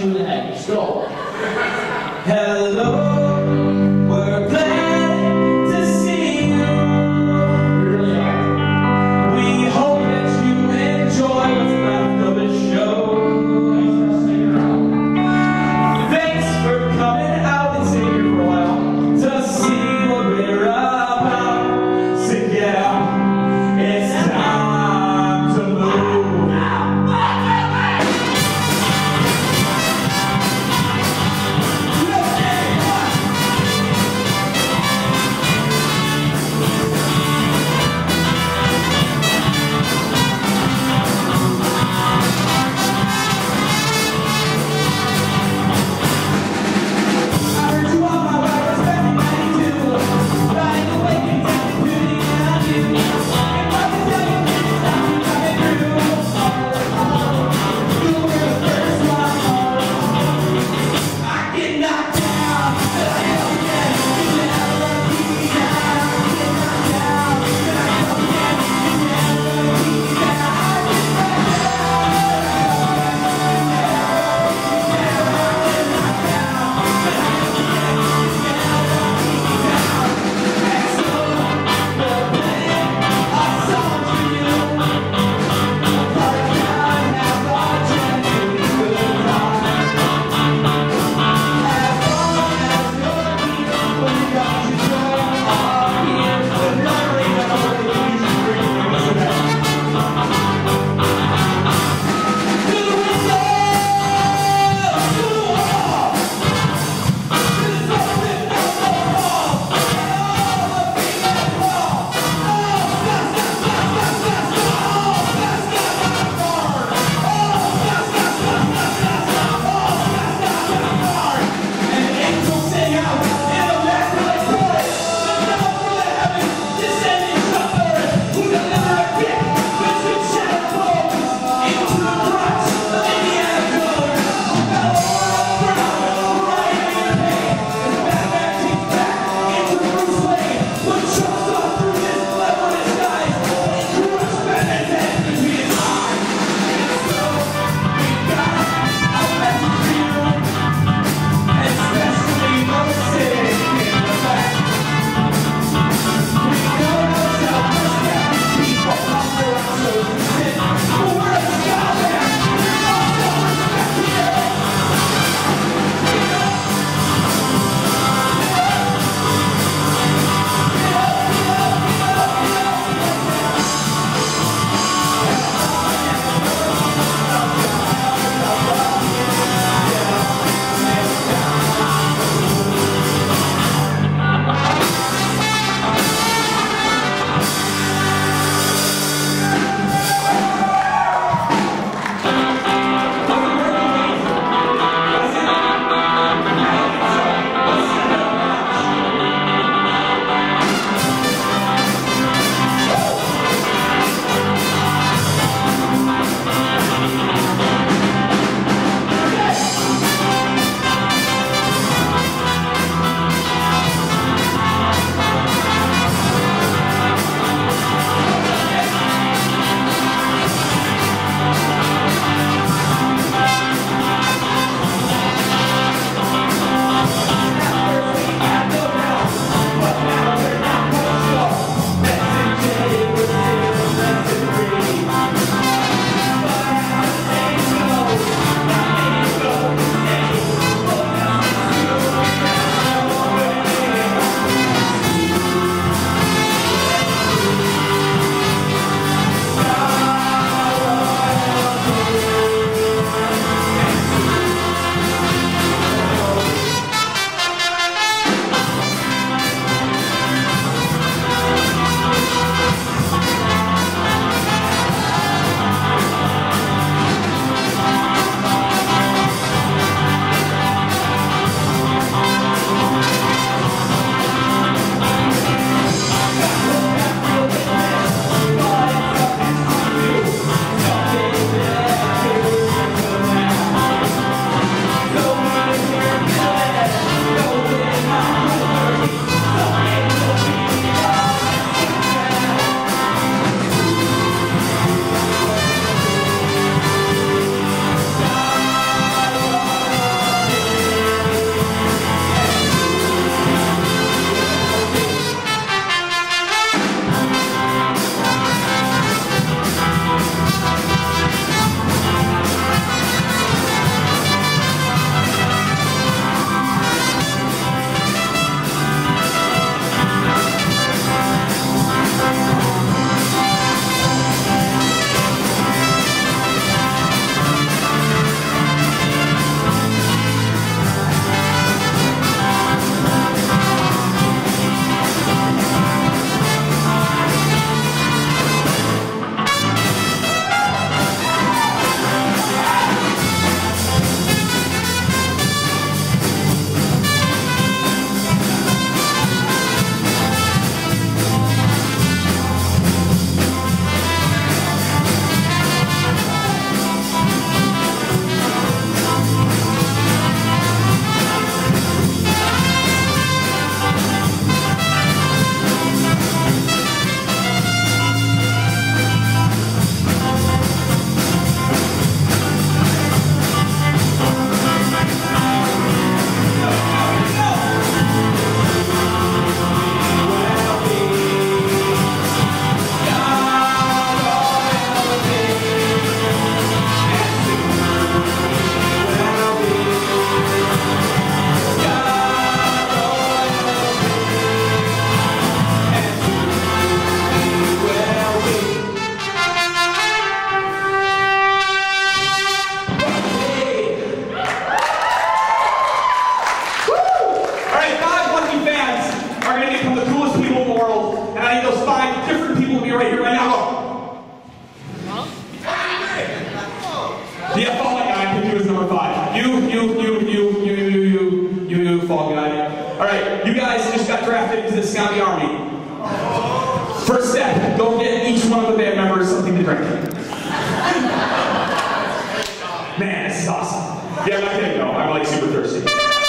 you in the head. Let's go. Hello, we're glad to see you. We hope that you enjoy what's left of the show. Thanks for coming out and staying here for a while to see what we're about. So get out, it's time to move. into the SKAmbies Army. First step, go get each one of the band members something to drink. Man, this is awesome. Yeah, I'm not kidding though. I'm like super thirsty.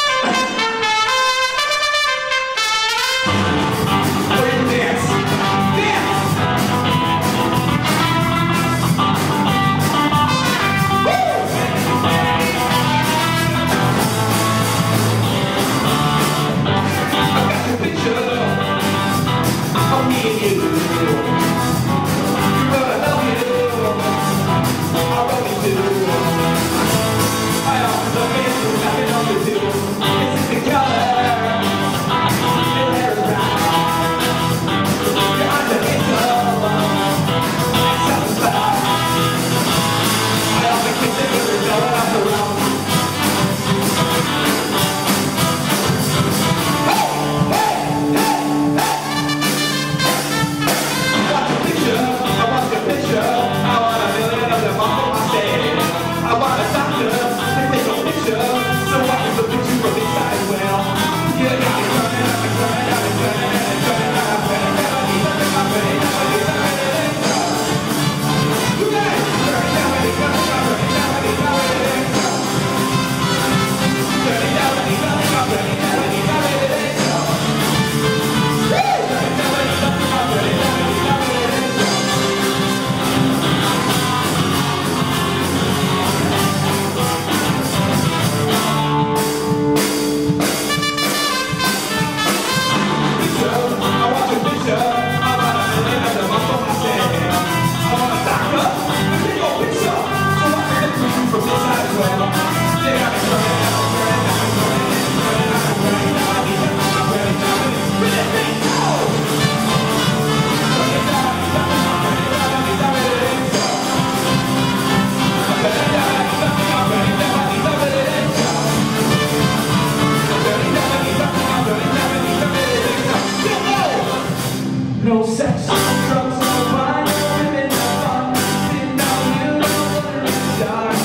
No sex, no drugs, no wine, no women, no fun. Didn't know you, no wonder it's dark.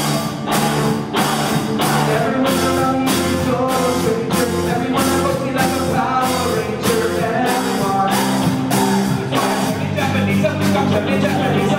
Everyone around you is total stranger. Everyone loves me like a Power Ranger. Everyone. Japanese, Japanese,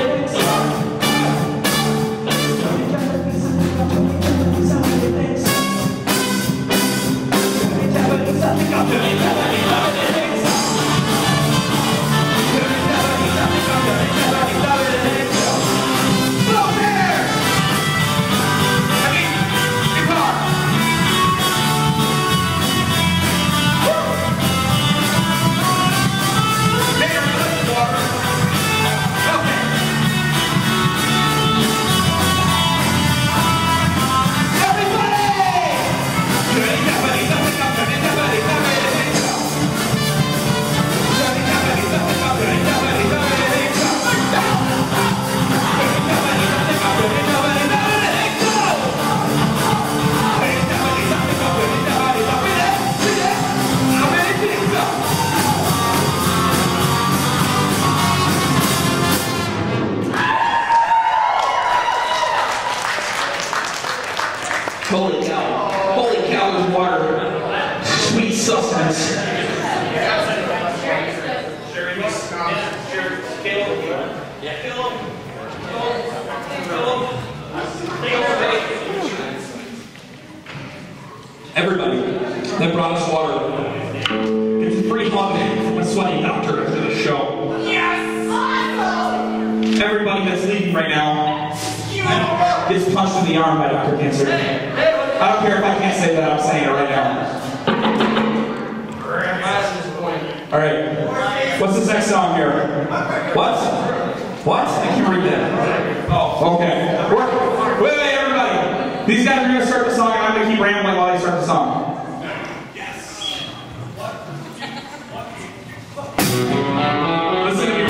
Holy cow, there's water. Sweet sustenance. Everybody that brought us water. It's a free hug from a sweaty doctor after the show. Yes! Everybody that's leaving right now gets punched in the arm by Dr. Cancer. I don't care if I can't say that, I'm saying it right now. Alright, what's this next song here? What? What? I can't read that. Oh, okay. Wait, everybody. These guys are going to start the song and I'm going to keep rambling while they start the song. Listen to me.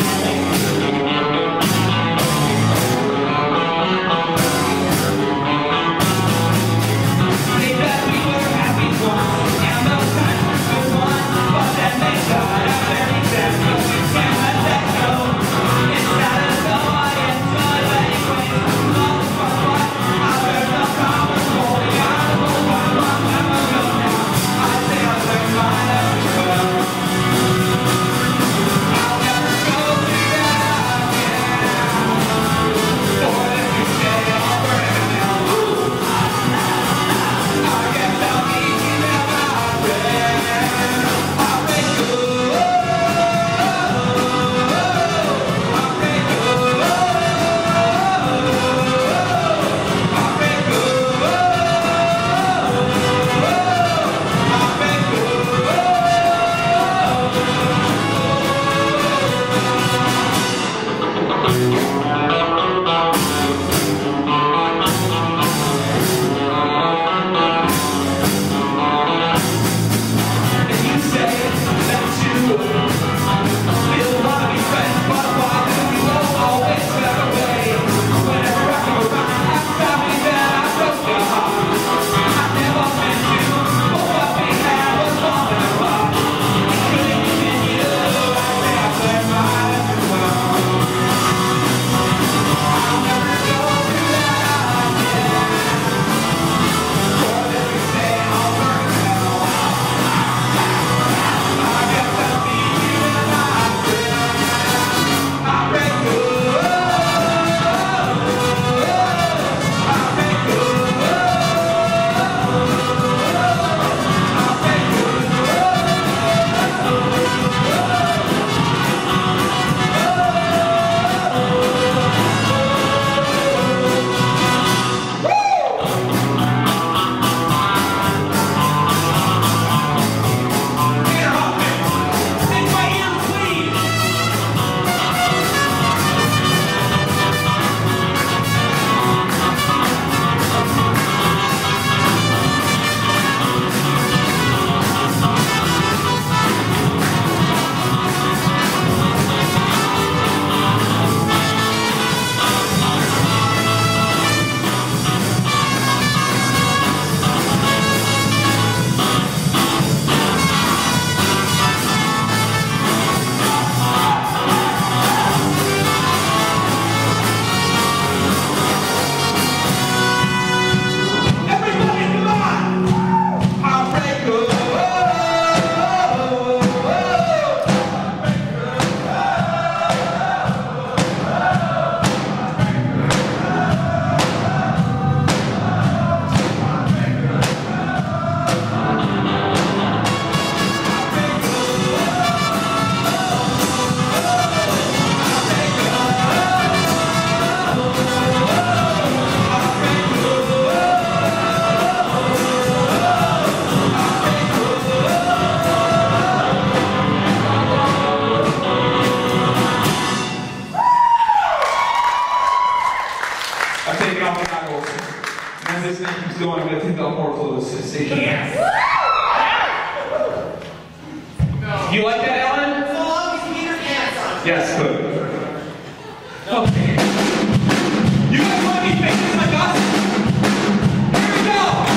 going, I'm going to take out more clothes to see. Yes! You like that, Ellen? So long as you keep your pants on. Yes, good. Okay. You guys want to be famous like us? Here we go!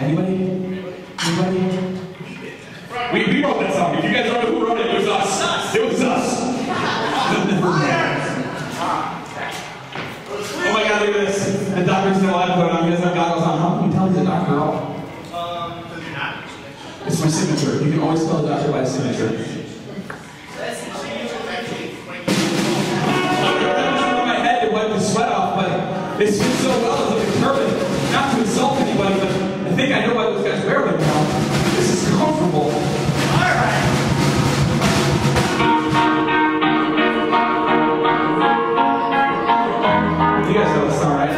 Anybody? Anybody? We wrote that song. If you guys don't know who wrote it, it was us. It was us. Oh my God, look at this. The doctor's still alive, but he doesn't have goggles on. How can you tell he's a doctor at all? Because you're not. It's my signature. You can always tell a doctor by his signature. Sweat off, but it fits so well as like a turban. Not to insult anybody, but I think I know why those guys wear them now. This is comfortable. Alright. You guys know this song, right?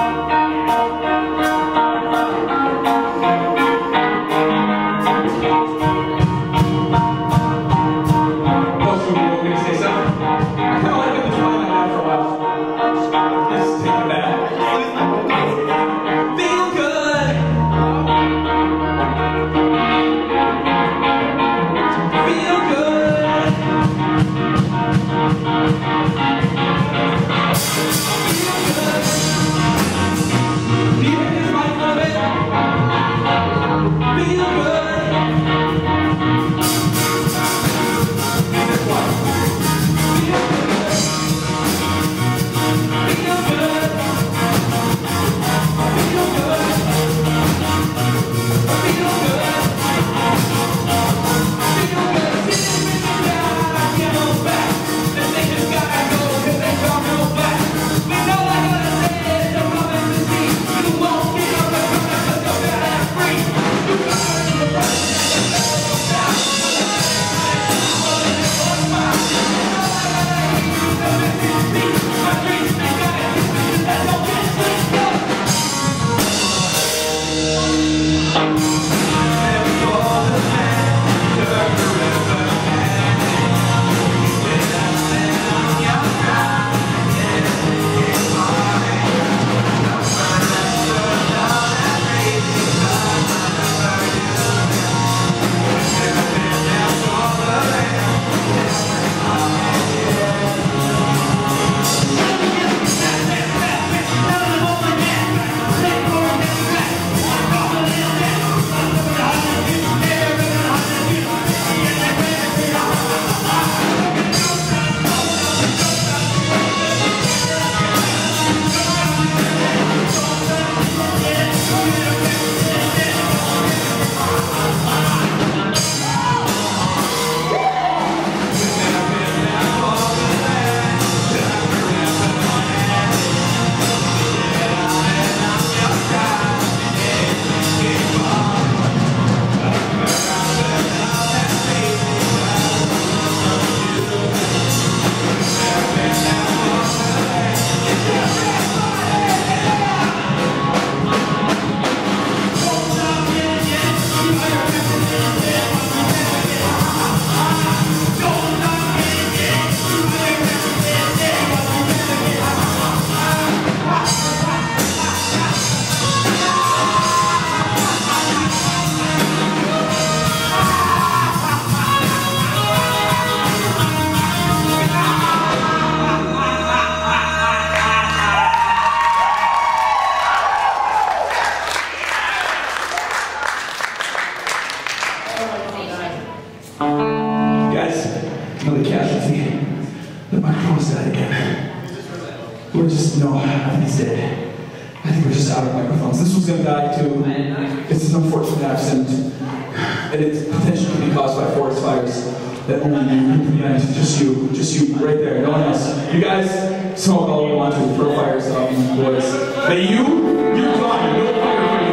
Most of you are going to say something. I kind of like it this one I had for a while. Let's take it back. Feel good. Feel good. Feel good. Do you hear this mic a little bit? Feel good. This one. Feel good. Feel good. Feel good. Feel good. Feel good. Get on back. The niggas gotta go because they don't know back. We know I gotta say it. The promise is me. You won't get on the corner because you're better free. You gotta do the right thing. Another casualty. The microphone's dead again. We're just, no, I think he's dead. I think we're just out of microphones. This was gonna die too. It's an unfortunate accident. And it potentially can be caused by forest fires that only you can prevent. Just you right there, no one else. You guys smoke all you want to, throw fires up, boys. But you're gone, no fire for you.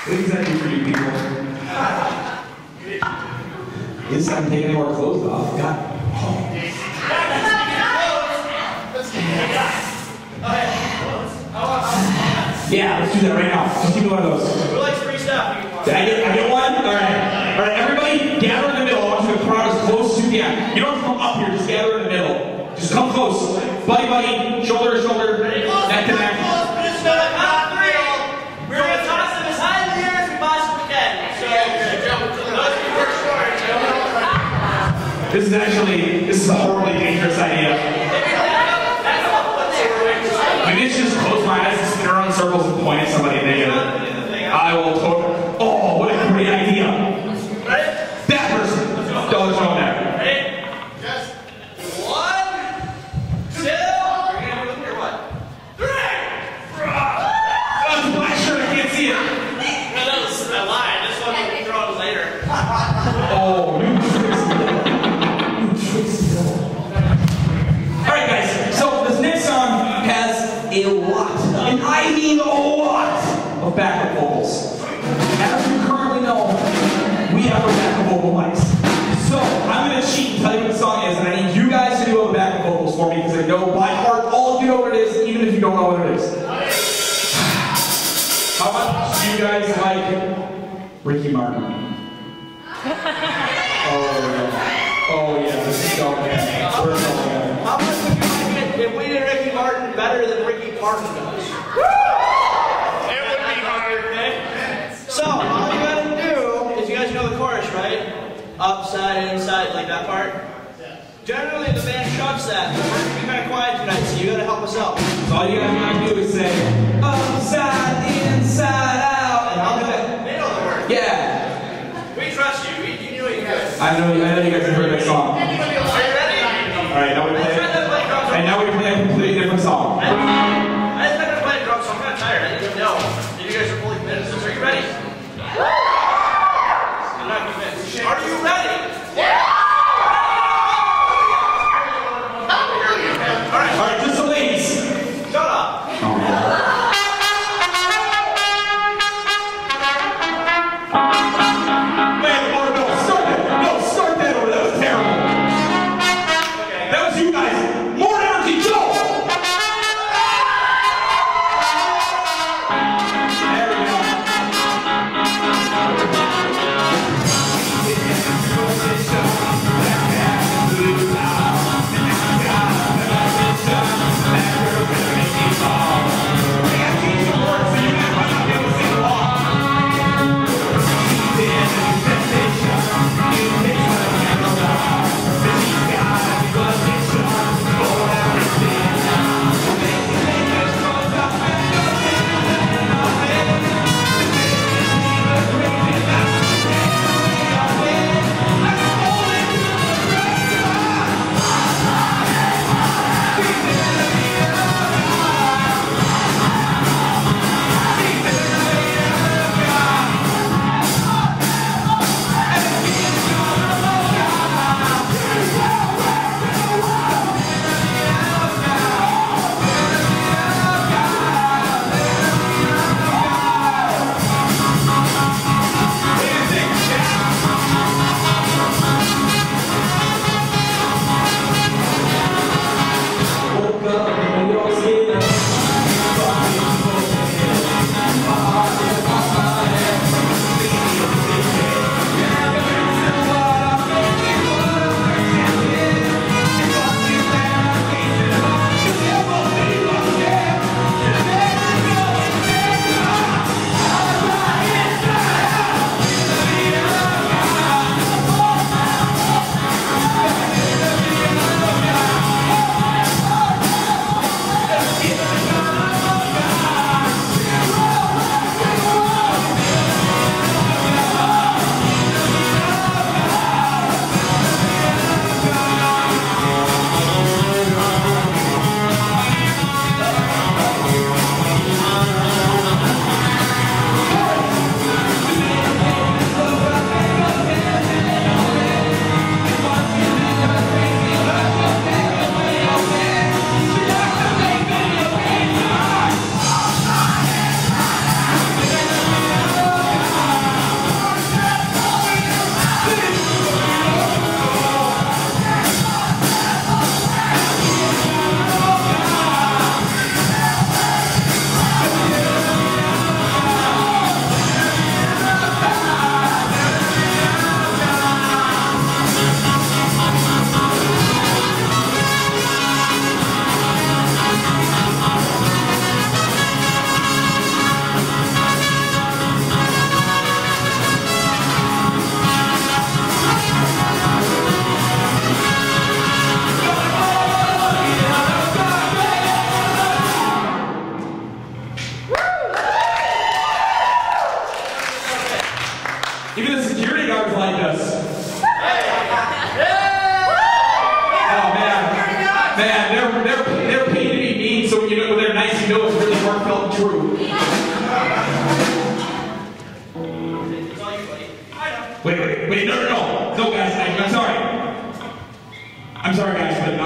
What does that do for you people? At least I haven't taken any more clothes off. God. Oh. Yeah, let's do that right now. Just give me one of those. Who likes free stuff? Did I get one? Alright. Alright, everybody gather in the middle. I want you to crowd as close as you can. You don't have to come up here, just gather in the middle. Just come close. Buddy, buddy, shoulder to shoulder, neck to neck. We're going to toss them as high in the air as we possibly can. So, This is a horribly dangerous idea. Maybe it's just close my eyes and spin around in circles and point at somebody negative. I will totally. Oh, what a great idea. Ready? That person. Don't show there. Ready? Yes. 1, 2. Are you going to do it or what? 3. That's a black shirt, I can't see it. No, that was a lie. This one will be thrown later. Oh, you trickster. Alright guys, so this next song has a lot, and I mean a lot, of backup vocals. As you currently know, we have a backup vocal mics. So I'm going to cheat and tell you what the song is, and I need you guys to do all the backup vocals for me, because I know by heart all of you know what it is, even if you don't know what it is. How much do you guys like Ricky Martin? Oh yeah, this is so bad. We're so bad. How much would you like it if we did Ricky Martin better than Ricky Martin does? It would be hard, okay? So, all you gotta do is, you guys know the chorus, right? Upside, inside, like that part? Generally, the band shouts that. We're gonna be kind of quiet tonight, so you gotta help us out. So all you guys gotta do is say, upside, inside, out, and I'll do that. They know the word. Yeah. We trust you. You know what you guys. I know you guys have heard that song. Are you ready? Alright, now we play. And now we play a completely different song. I just not gonna play drums, so I'm kind of tired. I didn't even know if you guys are fully committed to this. Are you ready? I'm not convinced. Are you ready? Yeah! Alright, just the ladies. Shut up. Man, oh no, start that. No, start that over. That was terrible. Okay. That was you guys. More energy, go! There we go.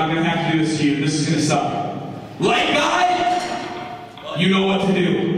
I'm gonna have to do this to you. This is gonna suck. Light guy, you know what to do.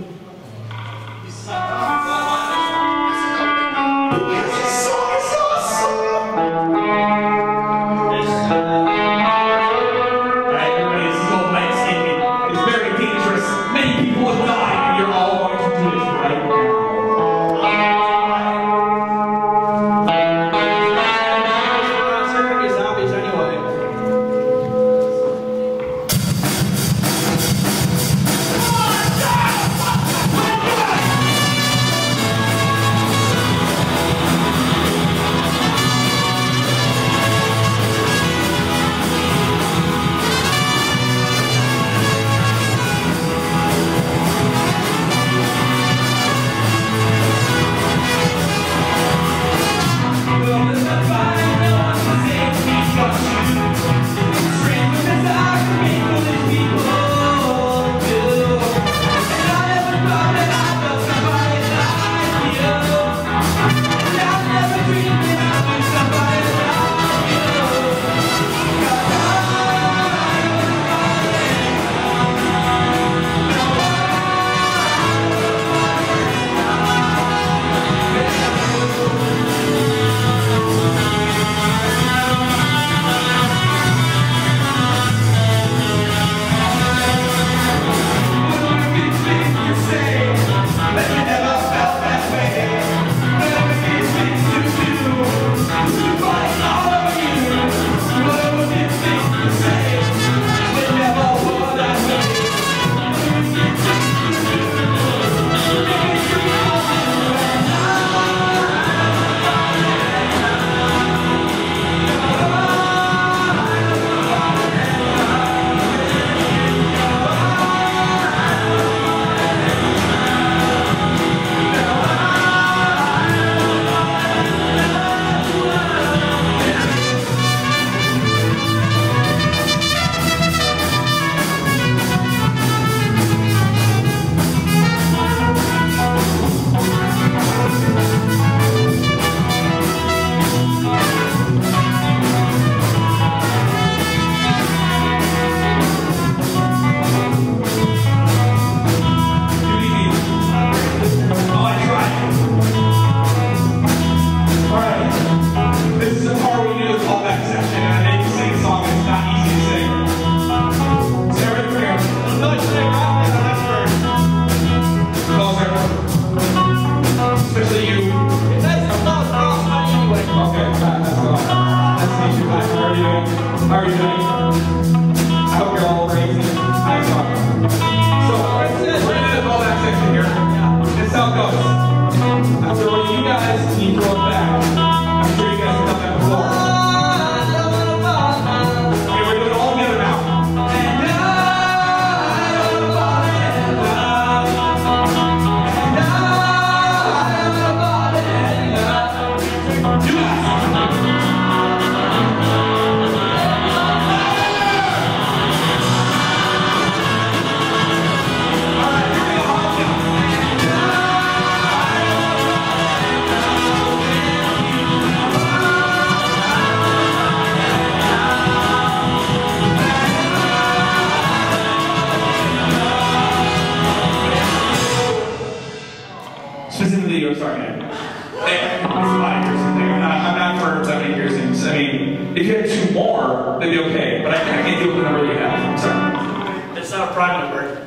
If you had 2 more, that'd be okay. But I can't deal with the number you have. I'm sorry. It's not a prime number.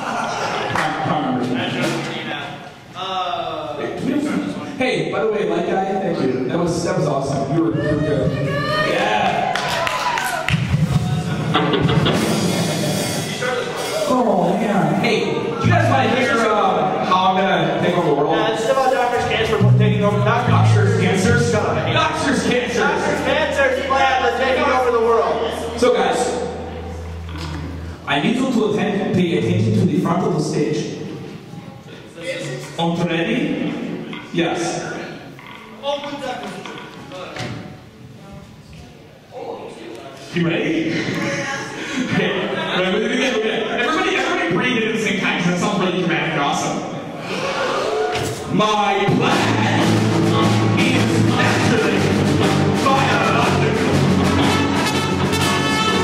Prime number. Hey, by the way, light guy, thank you. That was awesome. You were good. Yeah. Oh man. Hey, do you guys want to hear how I'm gonna take over the world? This is about Doctor's Cancer taking over. Doctor's Cancers? Doctor's Cancer's plan for taking over the world. So guys, I need you to pay attention to the front of the stage. Ready? Yes. You ready? Okay. Everybody breathe in at the same time because that sounds really dramatic and awesome. My plan is naturally biological.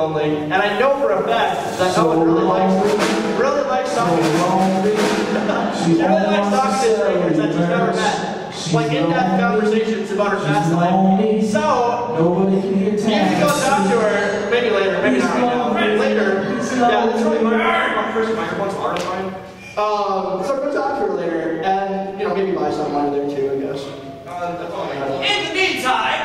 lonely. And I know for a fact that Owen really likes talking to she really likes talking to strangers that she's never met. Like in-depth conversations about her past life. So, you can go talk to her, maybe later, maybe not right now. Later. Yeah, it's really my first microphone's hard to find. So go talk to her later, and maybe buy something while you're there too, I guess. That's all I got. In the meantime,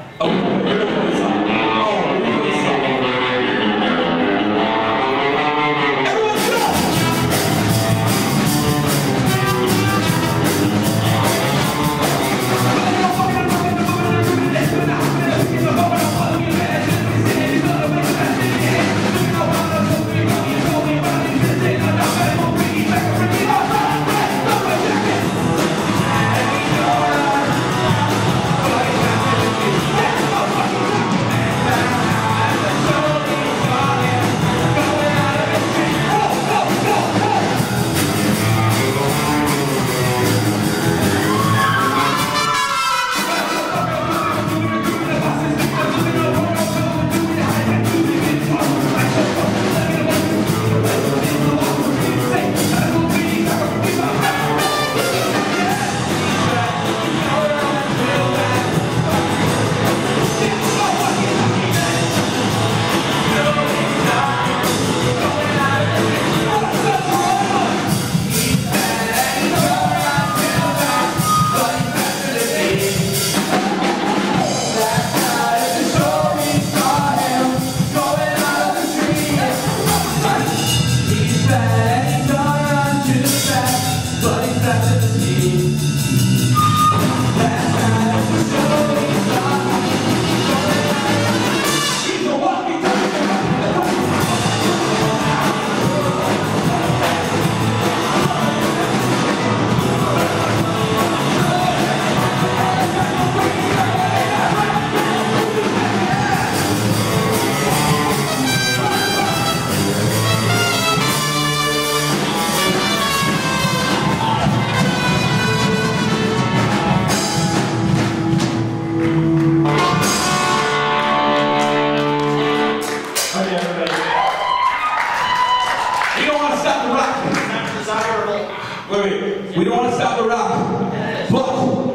we don't want to stop the rock, but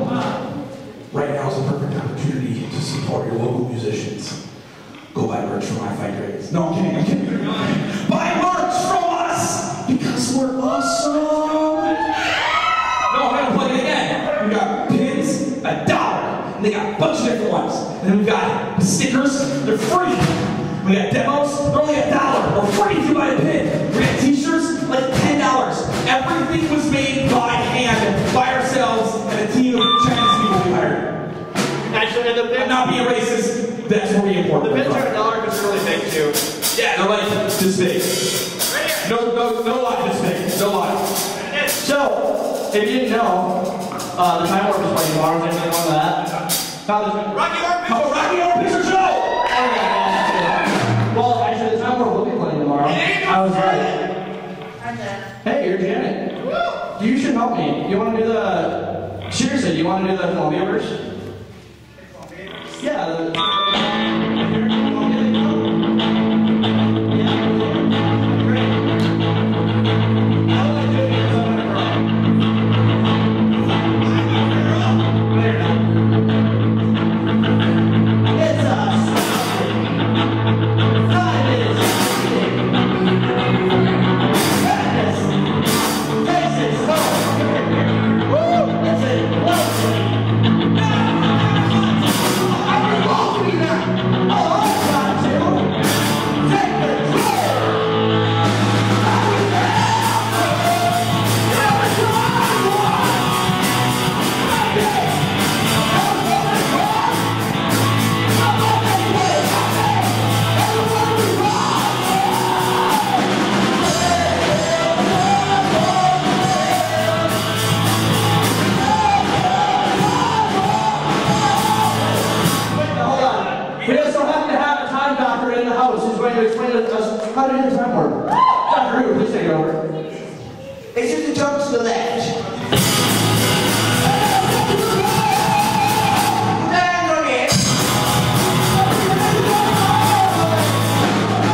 right now is the perfect opportunity to support your local musicians. Go buy merch from My Fight Grades. No, I'm kidding. Buy merch from us because we're awesome. No, I'm gonna plug it again. We got pins, $1, and they got a bunch of different ones. And then we got stickers, they're free. We got demos, they're only $1 or free if you buy a pin. We got t-shirts, like $10. Everything was made by hand, by ourselves, and a team of Chinese people we hired. Actually, the pins, I'm not being racist, that's where we import the them pins from. are $1 because they're really big too. Yeah, they're like this big. Right here. No lie, this big. No lie. So, if you didn't know, the Time Warp is playing tomorrow. Is anything wrong with that? Rocky Horror How about Rocky Horror Picture Show? Well, actually, the Time Warp will be playing tomorrow. I was right. Hey, you're Janet. You should help me. You want to do the... Seriously, you want to do the Columbia verse? Yeah, the... Explain to us how to do the Time Warp. Dr. Who, please take it over. It's just a jump to the left. And again.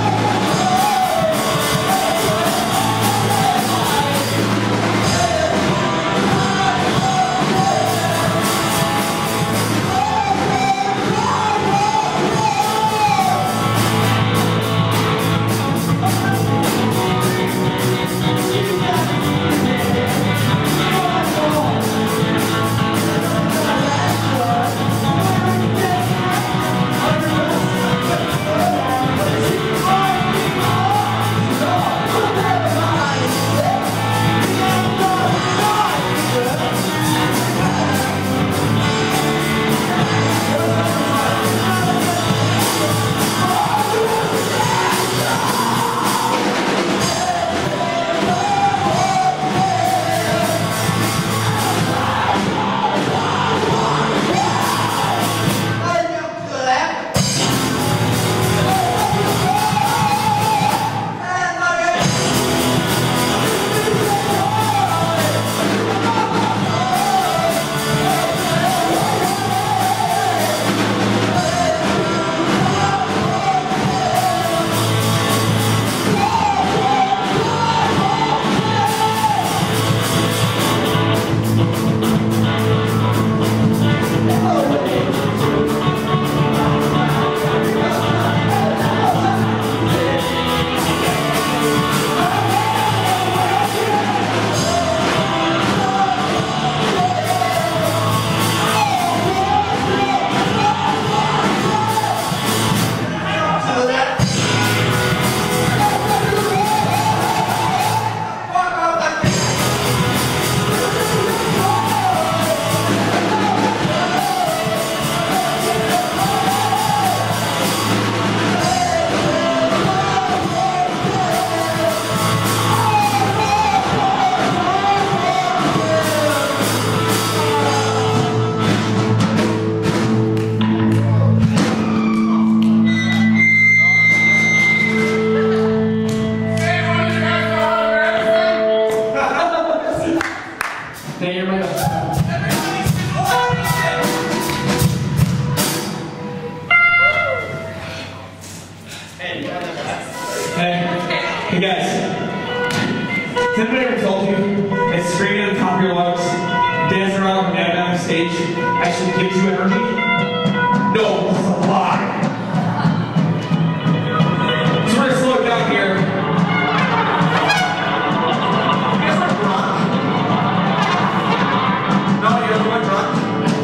stage actually gives you energy? No, it's a lie. So we're gonna slow it down here. You guys want grunge? No, you guys want grunge?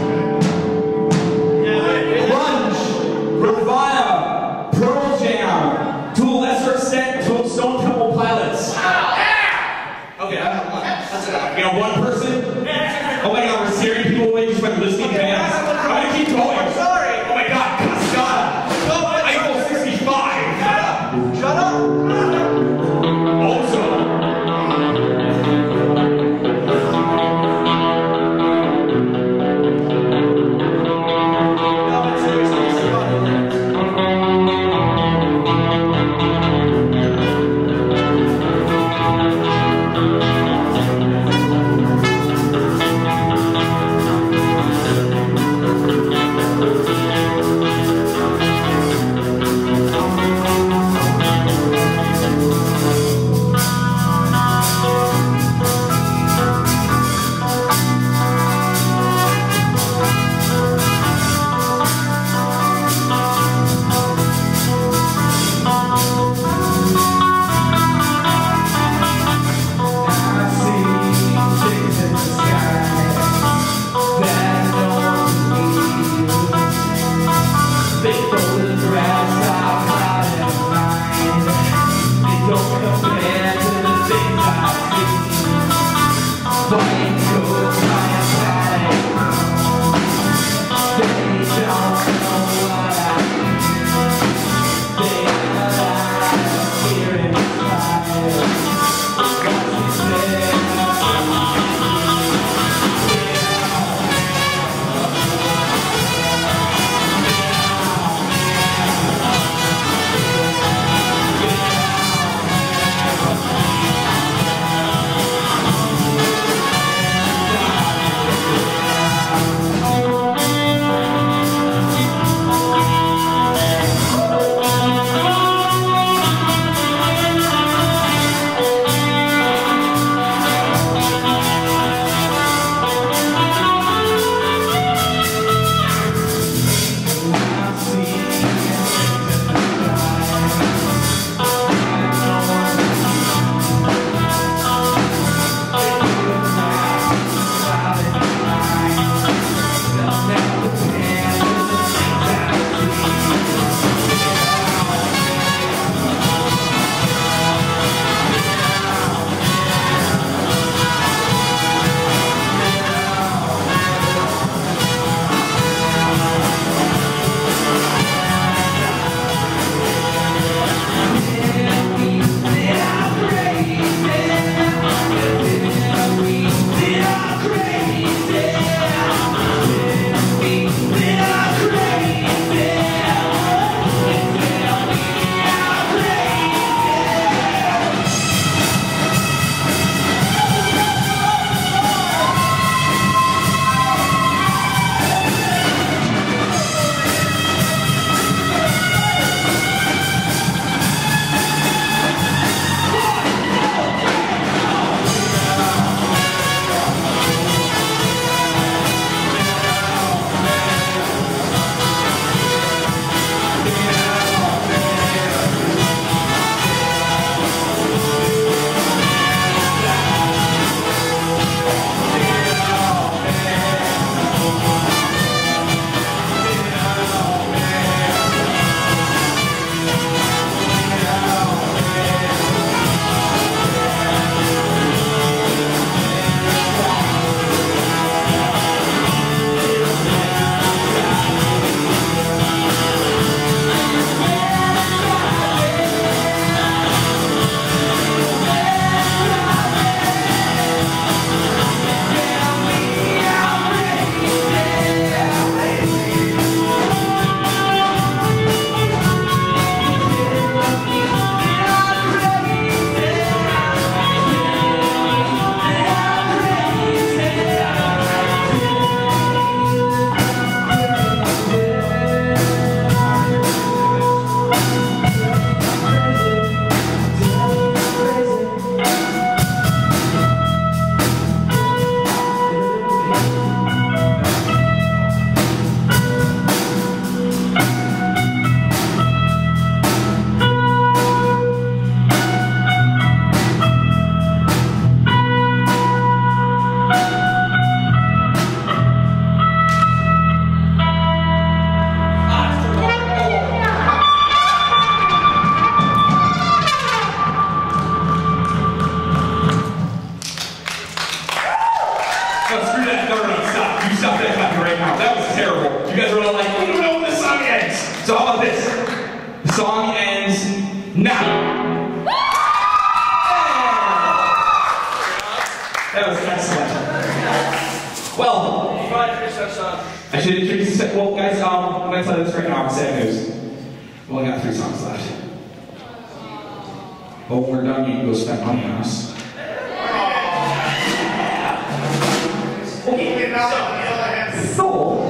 Grunge, Nirvana, Pearl Jam, to a lesser extent, Stone Temple Pilots. Okay, I have one. That's enough. You know, one person? Oh my god, we're scaring people away just by listening to bands. I'm gonna keep going. I'm sorry. Oh my god, Cascada. Eiffel 65. Shut up. Also. No, but seriously, it's fun. So how about this? The song ends now. That was excellent. Well, I should introduce you. Well, guys, I'm going to tell you this right now. I'm sad news. We only got 3 songs left. But when we're done, you can go spend money on us. Okay, so.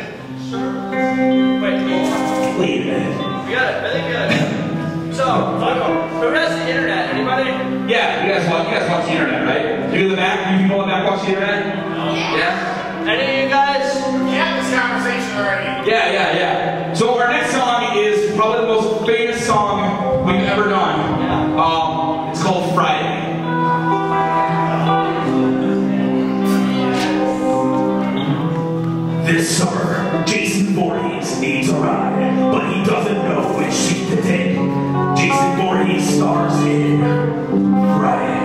Wait a minute. We got it. I think we got it. So, who has the internet? Anybody? Yeah, you guys watch the internet, right? You in the back? You people in the back watch the internet? Yeah. Any of you guys? We had this conversation already. Yeah. So our next song is probably the most famous song we've ever done. Yeah. It's called Friday. This summer, Jason Voorhees needs a ride, but he doesn't know which seat to take. Jason Voorhees stars in Friday.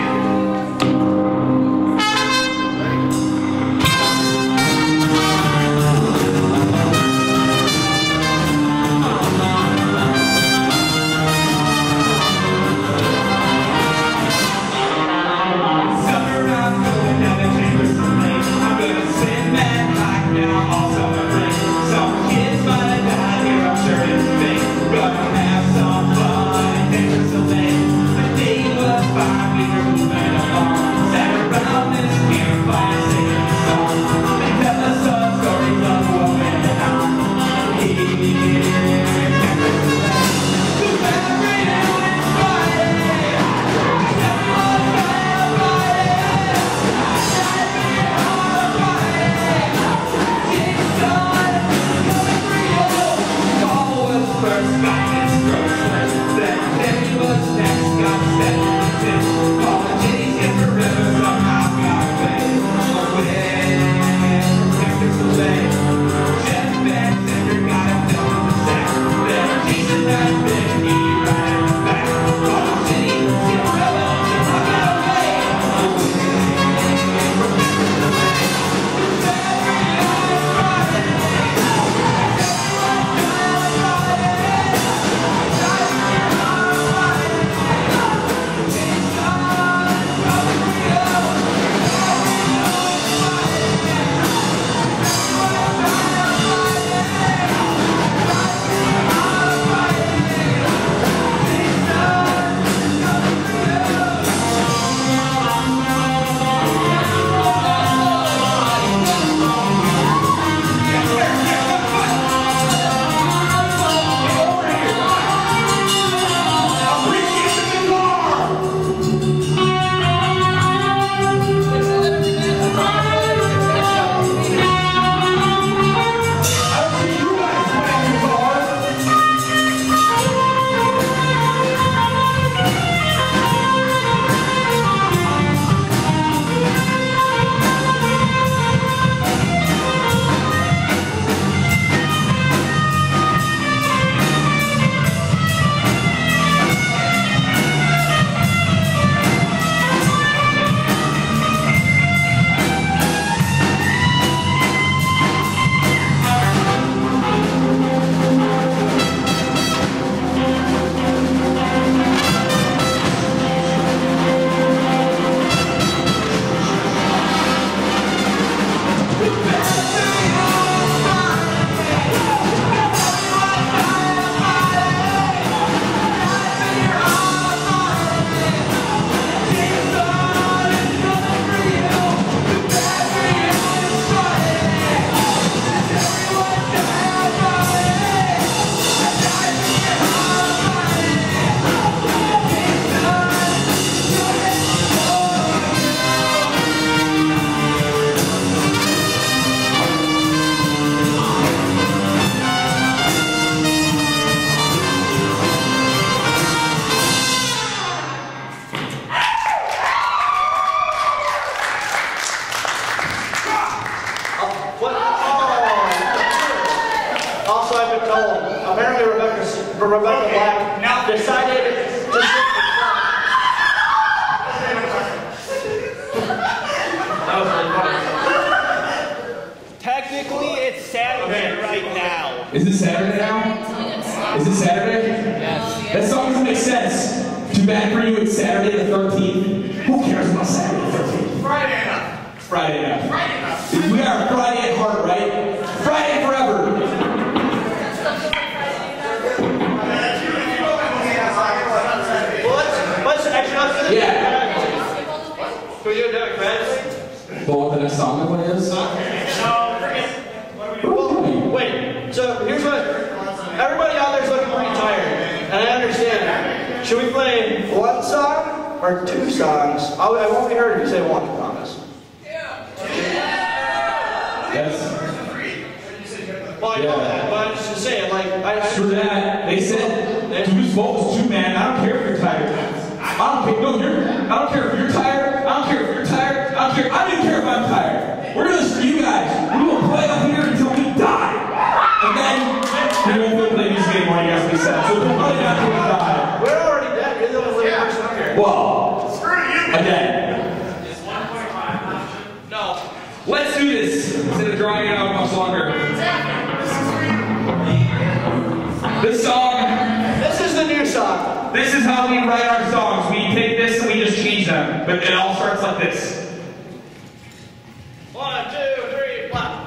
Rebecca Black now decided to sit the That was really funny. Technically, it's Saturday right now. Is it Saturday now? Is it Saturday? Yes. That song doesn't make sense. Too bad for you, it's Saturday the 13th. Who cares about Saturday the 13th? Friday enough. Friday enough. Friday enough. We are Friday at heart, right? Friday forever. What's extra? Yeah. Can we do it, Fred? Well, what the next song we play is? Well, wait. So here's what. Everybody out there's looking pretty tired, and I understand. Should we play one song or two songs? I won't be heard if you say one. I promise. Yes. Well, I know that, but I'm just saying, like, Screw that. They said Dude's vocals too, man. I don't care if you're tired. I don't care if you're tired. I don't care if you're tired. I don't care. I don't even care if I'm tired. We're doing this for you guys. We will play up here until we die. And then we won't play music anymore, you guys will be sad. So we'll play down until we die. We're already dead. You're the only living person up here. Well, again. No. Let's do this instead of drawing it out much longer. This song. This is the new song. This is how we write our songs. We take this and we just change them. But it all starts like this. 1, 2, 3, 4.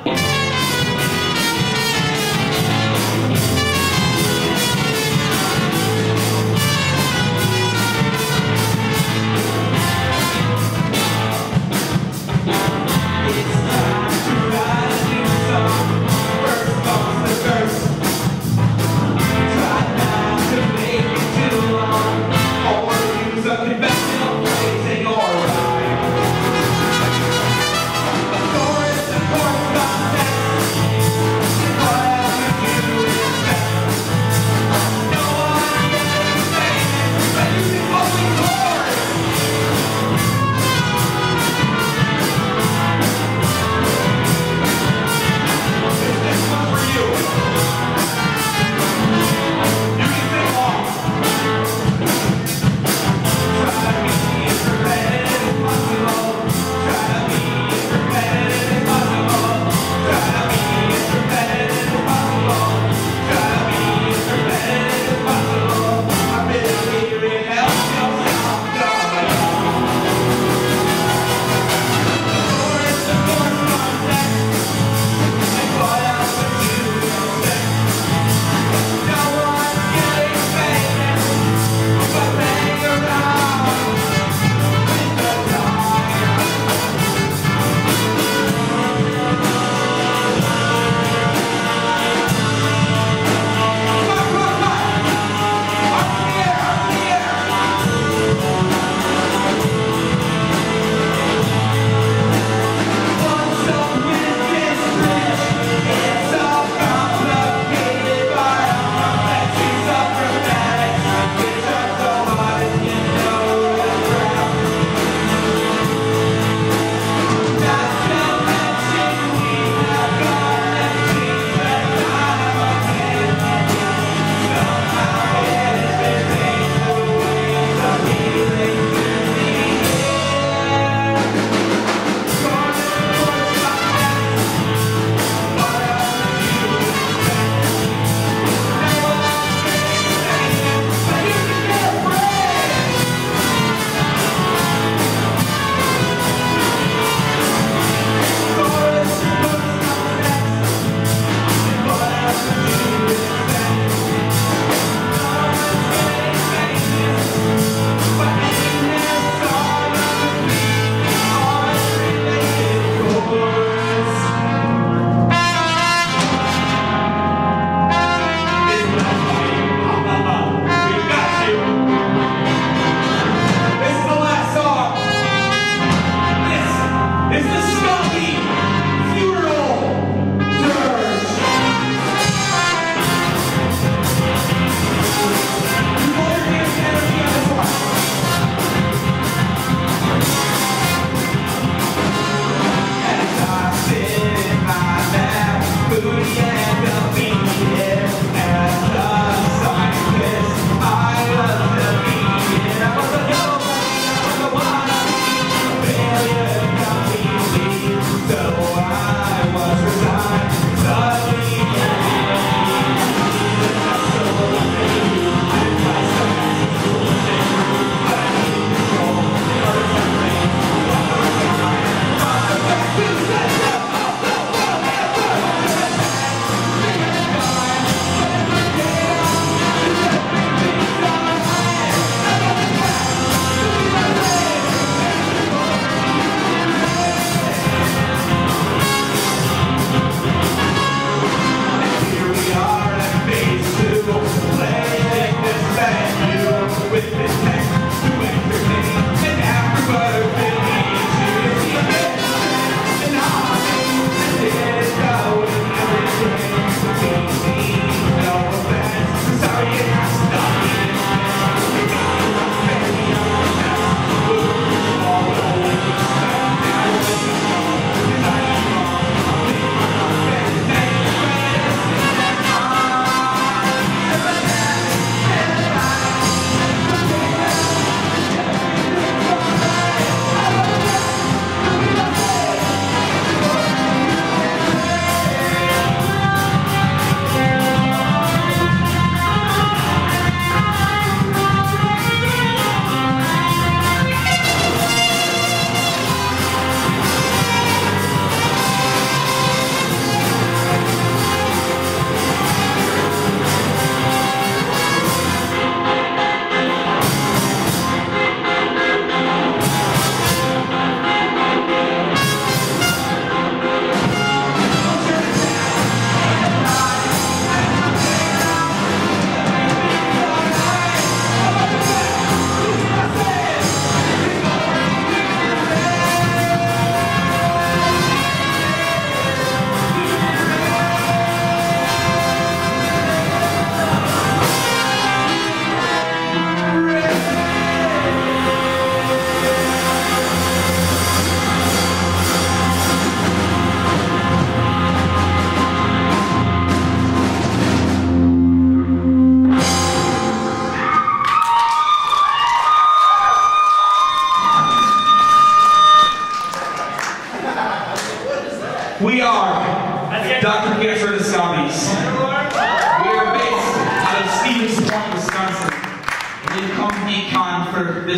Confessional phrase in your life.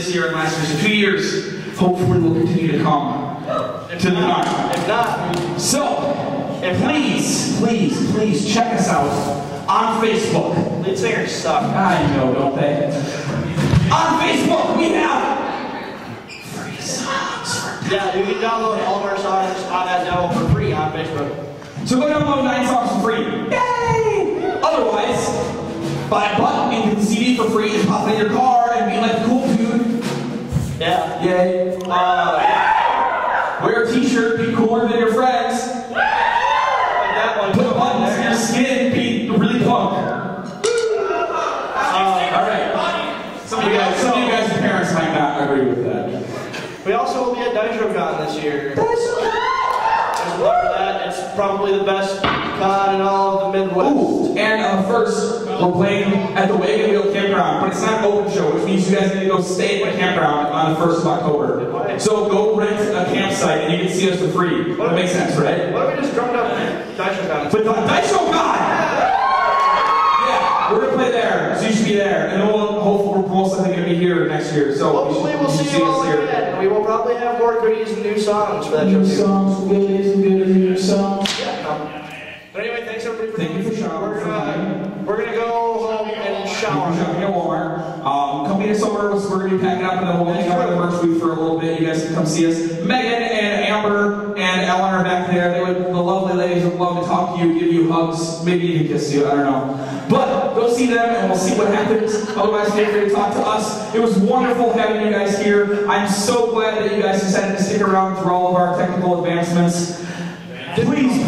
this year and last year. So 2 years, hopefully we'll continue to come to the con. If not, so please check us out on Facebook. lead singers suck. I know, don't they? On Facebook, we have free songs for Yeah, you can download all of our songs on that demo for free on Facebook. So go download 9 songs for free. Yay! Otherwise, buy a button and get the CD for free and pop it in your car and be like a cool dude. Yeah. Yay. Wear a t-shirt, be cooler than your friends. Like that one. Put buttons in your skin, be really punk. Alright. Some of you guys' parents might not agree with that. We also will be at Con this year. Just look for that. It's probably the best con in all of the Midwest. Ooh, and first, we're playing at the Wagon Wheel Campground, but it's not an open show, which means you guys need to go stay at the campground on the 1st of October. So go rent a campsite and you can see us for free. That makes sense, right? What if we just drummed up Con? But Con! Yeah, we're going to play there, so you should be there. And then we're most likely going to be here next year. So hopefully we'll see you all again. We will probably have more goodies and new songs for that show. New songs, goodies, and new songs. But anyway, thanks everybody for Thank you for showering. We're gonna go home and shower. We're going to Walmart. Come meet us over. We're going to be packing up and then we'll hang out at the merch booth for a little bit. You guys can come see us. Megan and Amber and Ellen are back there. The lovely ladies would love to talk to you, give you hugs, maybe even kiss you. I don't know. But go see them and we'll see what happens. Otherwise, feel free to talk to us. It was wonderful having you guys here. I'm so glad that you guys decided to stick around through all of our technical advancements. Please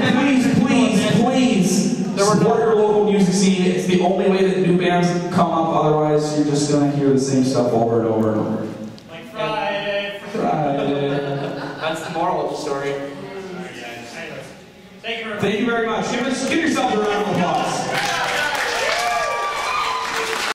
support your local music scene. It's the only way that new bands come up. Otherwise, you're just going to hear the same stuff over and over and over. Like Friday. That's the moral of the story. Thank you very much. Thank you very much. Give yourself a round of applause.